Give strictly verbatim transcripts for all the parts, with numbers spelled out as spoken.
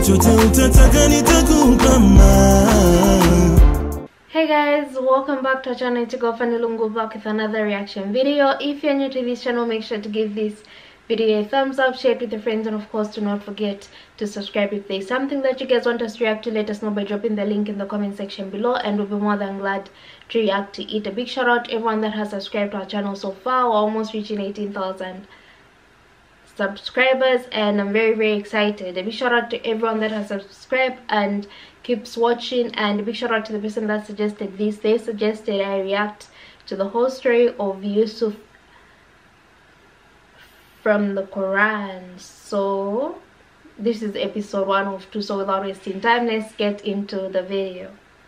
chochote utataka nitakupa ma. Hey guys, welcome back to our channel. It's your girl Fanny Lungu back with another reaction video. If you're new to this channel, make sure to give this video a thumbs up, share it with your friends, and of course do not forget to subscribe. If there's something that you guys want us to react to, let us know by dropping the link in the comment section below, and we'll be more than glad to react to it. A big shout out to everyone that has subscribed to our channel so far. We're almost reaching eighteen thousand subscribers, and I'm very very excited. A big shout out to everyone that has subscribed and keeps watching, and a big shout out to the person that suggested this. They suggested I react to the whole story of Yusuf from the Quran. So this is episode one of two, so without wasting time, let's get into the video.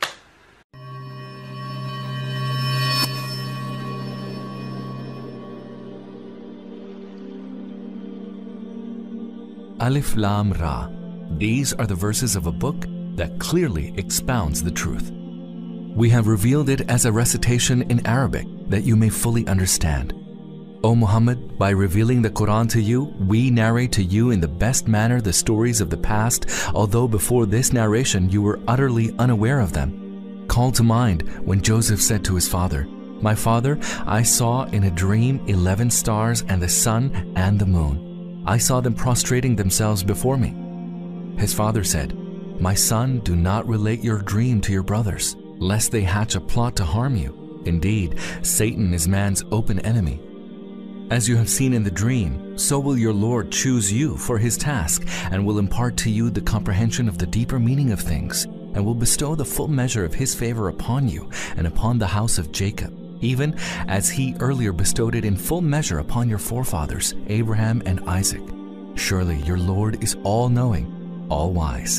Alif Lam Ra. These are the verses of a book that clearly expounds the truth. We have revealed it as a recitation in Arabic that you may fully understand. O Muhammad, by revealing the Quran to you, we narrate to you in the best manner the stories of the past, although before this narration you were utterly unaware of them. Call to mind when Joseph said to his father, "My father, I saw in a dream eleven stars and the sun and the moon. I saw them prostrating themselves before me." His father said, "My son, do not relate your dream to your brothers, lest they hatch a plot to harm you. Indeed, Satan is man's open enemy. As you have seen in the dream, so will your Lord choose you for his task, and will impart to you the comprehension of the deeper meaning of things, and will bestow the full measure of his favor upon you and upon the house of Jacob, even as he earlier bestowed it in full measure upon your forefathers, Abraham and Isaac. Surely your Lord is all-knowing, all-wise."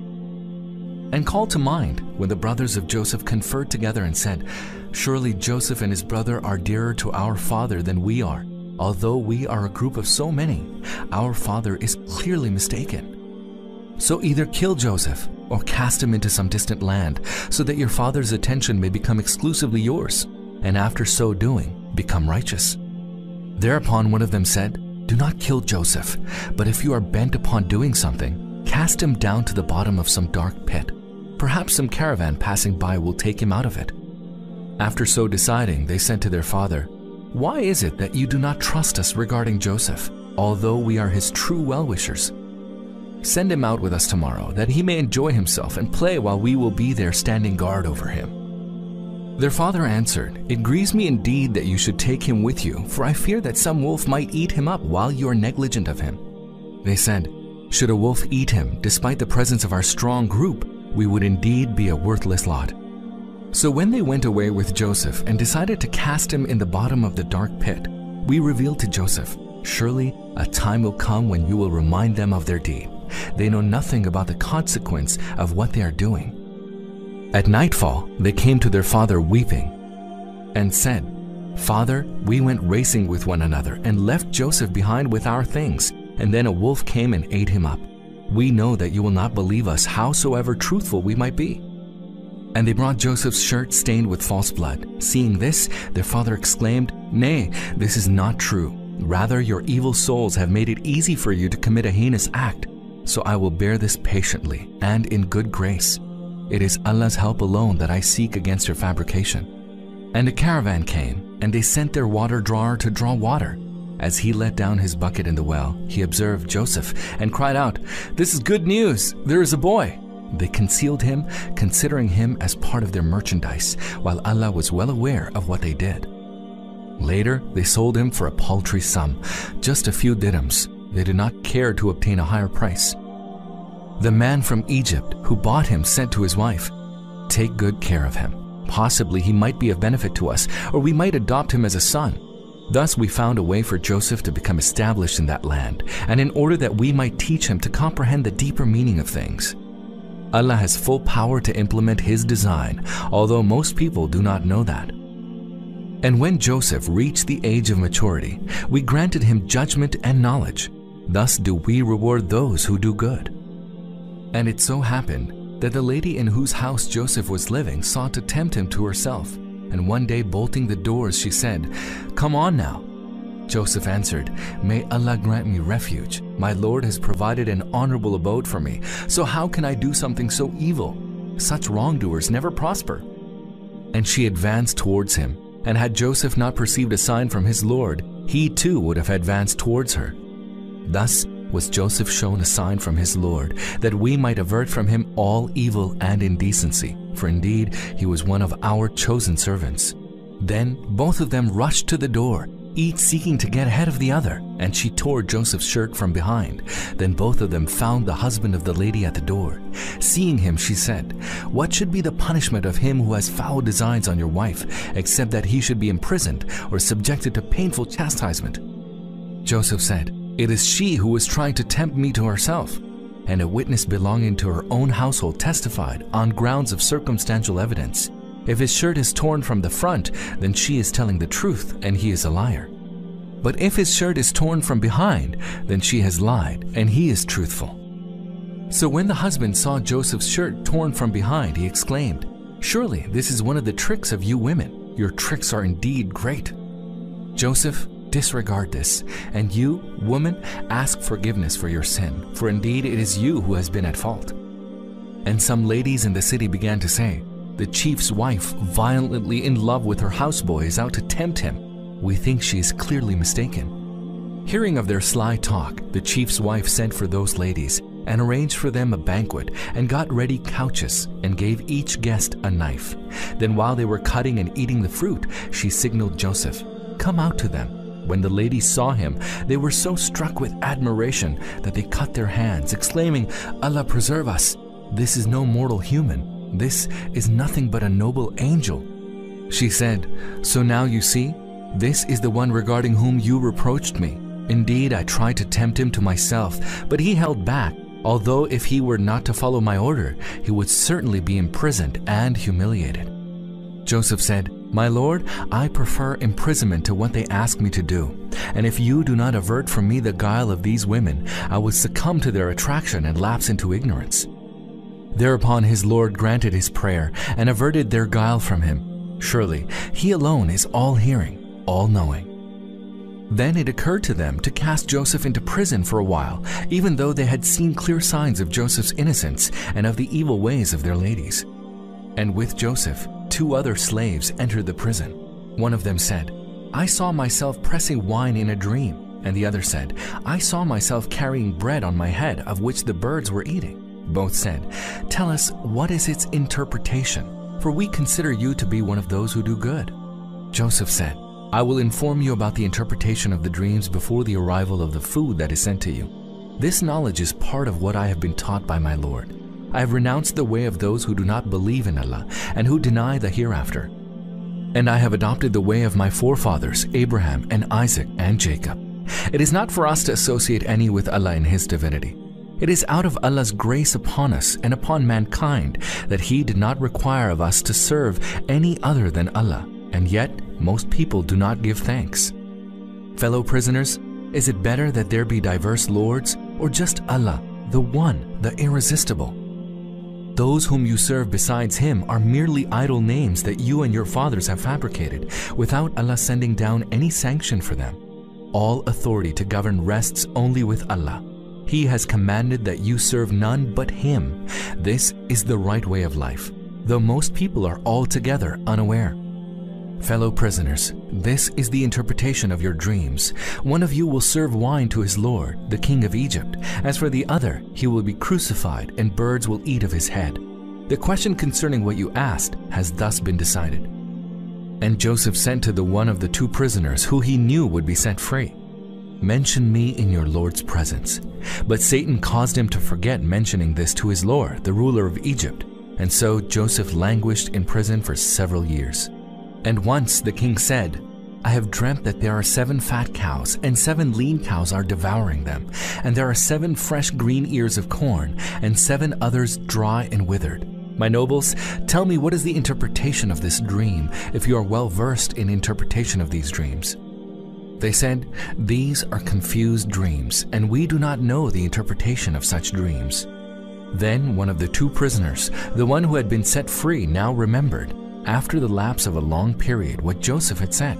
And call to mind when the brothers of Joseph conferred together and said, "Surely Joseph and his brother are dearer to our father than we are. Although we are a group of so many, our father is clearly mistaken. So either kill Joseph or cast him into some distant land, so that your father's attention may become exclusively yours, and after so doing, become righteous." Thereupon one of them said, "Do not kill Joseph, but if you are bent upon doing something, cast him down to the bottom of some dark pit. Perhaps some caravan passing by will take him out of it." After so deciding, they said to their father, "Why is it that you do not trust us regarding Joseph, although we are his true well-wishers? Send him out with us tomorrow, that he may enjoy himself and play while we will be there standing guard over him." Their father answered, "It grieves me indeed that you should take him with you, for I fear that some wolf might eat him up while you are negligent of him." They said, "Should a wolf eat him, despite the presence of our strong group, we would indeed be a worthless lot." So when they went away with Joseph and decided to cast him in the bottom of the dark pit, we revealed to Joseph, "Surely a time will come when you will remind them of their deed. They know nothing about the consequence of what they are doing." At nightfall, they came to their father weeping and said, "Father, we went racing with one another and left Joseph behind with our things, and then a wolf came and ate him up. We know that you will not believe us, howsoever truthful we might be." And they brought Joseph's shirt stained with false blood. Seeing this, their father exclaimed, "Nay, this is not true. Rather, your evil souls have made it easy for you to commit a heinous act. So I will bear this patiently and in good grace. It is Allah's help alone that I seek against your fabrication." And a caravan came, and they sent their water drawer to draw water. As he let down his bucket in the well, he observed Joseph and cried out, "This is good news! There is a boy!" They concealed him, considering him as part of their merchandise, while Allah was well aware of what they did. Later, they sold him for a paltry sum, just a few dirhams. They did not care to obtain a higher price. The man from Egypt who bought him said to his wife, "Take good care of him. Possibly he might be of benefit to us, or we might adopt him as a son." Thus we found a way for Joseph to become established in that land, and in order that we might teach him to comprehend the deeper meaning of things. Allah has full power to implement His design, although most people do not know that. And when Joseph reached the age of maturity, we granted him judgment and knowledge. Thus do we reward those who do good. And it so happened that the lady in whose house Joseph was living sought to tempt him to herself, and one day bolting the doors she said, "Come on now." Joseph answered, "May Allah grant me refuge. My Lord has provided an honorable abode for me, so how can I do something so evil? Such wrongdoers never prosper." And she advanced towards him, and had Joseph not perceived a sign from his Lord, he too would have advanced towards her. Thus was Joseph shown a sign from his Lord, that we might avert from him all evil and indecency, for indeed he was one of our chosen servants. Then both of them rushed to the door, each seeking to get ahead of the other, and she tore Joseph's shirt from behind. Then both of them found the husband of the lady at the door. Seeing him, she said, "What should be the punishment of him who has foul designs on your wife, except that he should be imprisoned or subjected to painful chastisement?" Joseph said, "It is she who was trying to tempt me to herself." And a witness belonging to her own household testified on grounds of circumstantial evidence, "If his shirt is torn from the front, then she is telling the truth and he is a liar. But if his shirt is torn from behind, then she has lied and he is truthful." So when the husband saw Joseph's shirt torn from behind, he exclaimed, "Surely this is one of the tricks of you women. Your tricks are indeed great. Joseph, disregard this, and you, woman, ask forgiveness for your sin, for indeed it is you who has been at fault." And some ladies in the city began to say, "The chief's wife, violently in love with her houseboy, is out to tempt him. We think she is clearly mistaken." Hearing of their sly talk, the chief's wife sent for those ladies and arranged for them a banquet and got ready couches and gave each guest a knife. Then while they were cutting and eating the fruit, she signaled Joseph, "Come out to them." When the ladies saw him, they were so struck with admiration that they cut their hands, exclaiming, "Allah preserve us! This is no mortal human. This is nothing but a noble angel." She said, "So now you see, this is the one regarding whom you reproached me. Indeed, I tried to tempt him to myself, but he held back, although if he were not to follow my order, he would certainly be imprisoned and humiliated." Joseph said, "My lord, I prefer imprisonment to what they ask me to do, and if you do not avert from me the guile of these women, I will succumb to their attraction and lapse into ignorance." Thereupon his Lord granted his prayer and averted their guile from him. Surely he alone is all-hearing, all-knowing. Then it occurred to them to cast Joseph into prison for a while, even though they had seen clear signs of Joseph's innocence and of the evil ways of their ladies. And with Joseph, two other slaves entered the prison. One of them said, "I saw myself pressing wine in a dream." And the other said, "I saw myself carrying bread on my head, of which the birds were eating." Both said, "Tell us, what is its interpretation? For we consider you to be one of those who do good." Joseph said, "I will inform you about the interpretation of the dreams before the arrival of the food that is sent to you. This knowledge is part of what I have been taught by my Lord. I have renounced the way of those who do not believe in Allah and who deny the hereafter. And I have adopted the way of my forefathers, Abraham and Isaac and Jacob. It is not for us to associate any with Allah in His divinity. It is out of Allah's grace upon us and upon mankind that He did not require of us to serve any other than Allah, and yet most people do not give thanks. Fellow prisoners, is it better that there be diverse lords, or just Allah, the One, the Irresistible? Those whom you serve besides Him are merely idle names that you and your fathers have fabricated, without Allah sending down any sanction for them. All authority to govern rests only with Allah. He has commanded that you serve none but Him. This is the right way of life, though most people are altogether unaware. Fellow prisoners, this is the interpretation of your dreams. One of you will serve wine to his lord, the king of Egypt. As for the other, he will be crucified, and birds will eat of his head. The question concerning what you asked has thus been decided." And Joseph sent to the one of the two prisoners who he knew would be set free, "Mention me in your Lord's presence." But Satan caused him to forget mentioning this to his Lord, the ruler of Egypt, and so Joseph languished in prison for several years. And once the king said, "I have dreamt that there are seven fat cows, and seven lean cows are devouring them, and there are seven fresh green ears of corn, and seven others dry and withered. My nobles, tell me, what is the interpretation of this dream, if you are well versed in interpretation of these dreams?" They said, "These are confused dreams, and we do not know the interpretation of such dreams." Then one of the two prisoners, the one who had been set free, now remembered, after the lapse of a long period, what Joseph had said.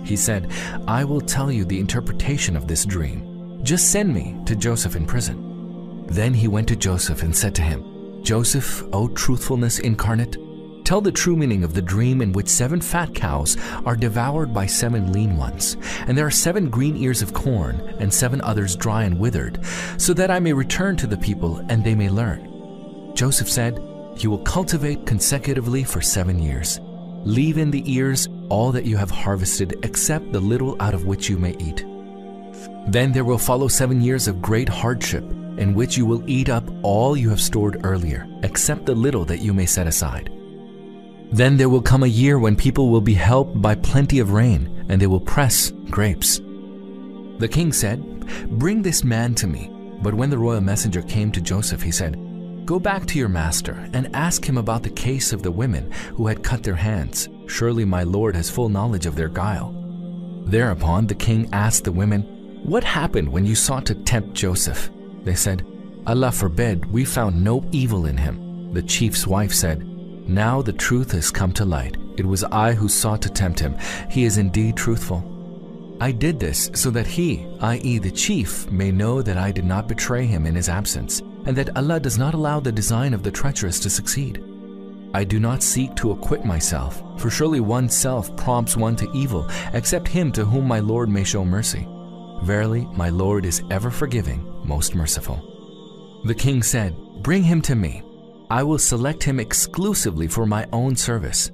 He said, I will tell you the interpretation of this dream. Just send me to Joseph in prison. Then he went to Joseph and said to him, Joseph, O truthfulness incarnate, tell the true meaning of the dream in which seven fat cows are devoured by seven lean ones, and there are seven green ears of corn and seven others dry and withered, so that I may return to the people and they may learn. Joseph said, you will cultivate consecutively for seven years. Leave in the ears all that you have harvested except the little out of which you may eat. Then there will follow seven years of great hardship, in which you will eat up all you have stored earlier, except the little that you may set aside. Then there will come a year when people will be helped by plenty of rain, and they will press grapes. The king said, bring this man to me. But when the royal messenger came to Joseph, he said, go back to your master and ask him about the case of the women who had cut their hands. Surely my lord has full knowledge of their guile. Thereupon the king asked the women, what happened when you sought to tempt Joseph? They said, Allah forbid, we found no evil in him. The chief's wife said, now the truth has come to light. It was I who sought to tempt him. He is indeed truthful. I did this so that he, that is the chief, may know that I did not betray him in his absence, and that Allah does not allow the design of the treacherous to succeed. I do not seek to acquit myself, for surely oneself prompts one to evil, except him to whom my Lord may show mercy. Verily, my Lord is ever forgiving, most merciful. The king said, bring him to me. I will select him exclusively for my own service.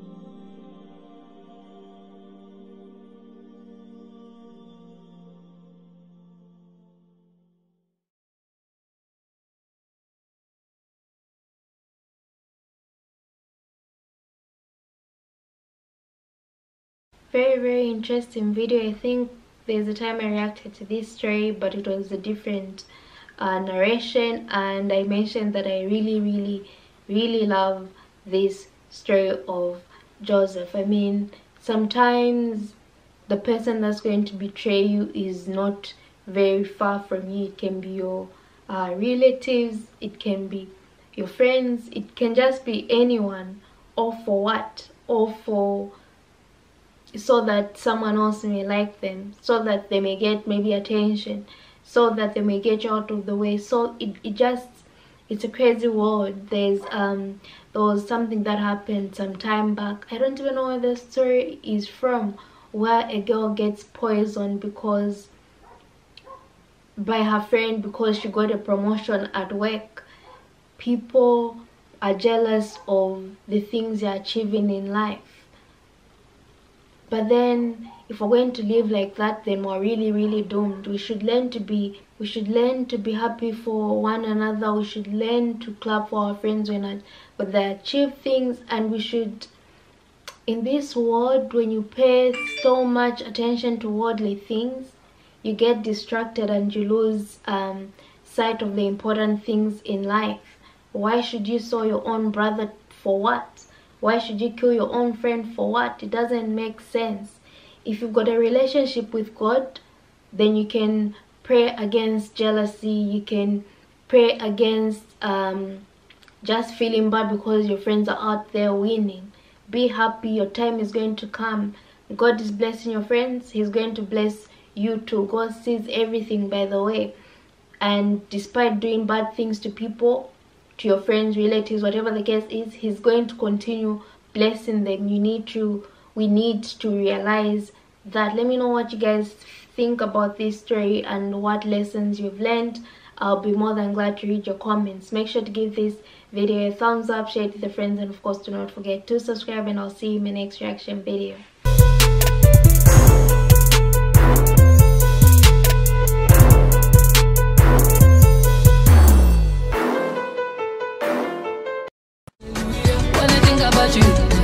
Very, very interesting video. I think there's a time I reacted to this story, but it was a different uh, narration, and I mentioned that I really, really, really love this story of Joseph. I mean, sometimes the person that's going to betray you is not very far from you. It can be your uh, relatives, it can be your friends, it can just be anyone. All for what? All for so that someone else may like them, so that they may get maybe attention, so that they may get you out of the way. So it, it just, it's a crazy world. There's um there was something that happened some time back. I don't even know where the story is from, where a girl gets poisoned because by her friend because she got a promotion at work. People are jealous of the things you're achieving in life. But then if we're going to live like that, then we're really, really doomed. We should learn to be we should learn to be happy for one another. We should learn to clap for our friends when, when they achieve things. And we should, in this world, when you pay so much attention to worldly things, you get distracted and you lose um, sight of the important things in life. Why should you sell your own brother for what? Why should you kill your own friend for what? It doesn't make sense. If you've got a relationship with God, then you can pray against jealousy. You can pray against um, just feeling bad because your friends are out there winning. Be happy. Your time is going to come. God is blessing your friends. He's going to bless you too. God sees everything, by the way. And despite doing bad things to people, to your friends, relatives, whatever the case is, he's going to continue blessing them. You need to, we need to realize that. Let me know what you guys think about this story and what lessons you've learned. I'll be more than glad to read your comments. Make sure to give this video a thumbs up, share it with your friends, and of course do not forget to subscribe, and I'll see you in my next reaction video. When I think about you